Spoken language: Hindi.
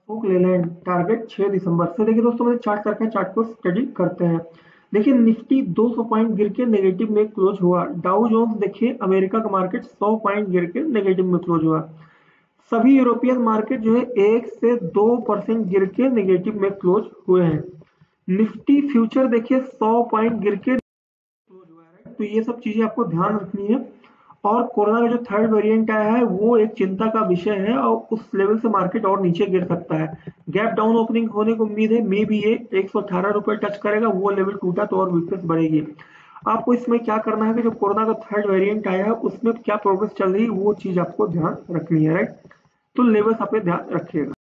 ओक लेलैंड टारगेट 6 दिसंबर से। देखिए दोस्तों मैंने चार्ट रखा है, चार्ट को स्टडी करते हैं। देखिए निफ्टी 200 पॉइंट गिर के नेगेटिव में क्लोज हुआ। डाउ जोन्स देखिए अमेरिका का मार्केट 100 पॉइंट गिर के नेगेटिव में क्लोज हुआ। सभी यूरोपियन मार्केट जो है 1 से 2% गिर के नेगेटिव में क्लोज हुए हैं। निफ्टी फ्यूचर देखिए 100 पॉइंट गिर के क्लोज हुआ है, राइट? तो ये सब चीजें आपको ध्यान रखनी है। और कोरोना का जो थर्ड वेरिएंट आया है वो एक चिंता का विषय है और उस लेवल से मार्केट और नीचे गिर सकता है। गैप डाउन ओपनिंग होने को उम्मीद है, मे बी ये 118 रुपए टच करेगा, वो लेवल टूटा तो और वीकनेस बढ़ेगी। आपको इसमें क्या करना है कि जो कोरोना का थर्ड वेरिएंट आया है उसमें क्या प्रोग्रेस चल रही है वो चीज आपको ध्यान रखनी है, राइट? तो लेवल्स आप ध्यान रखिएगा।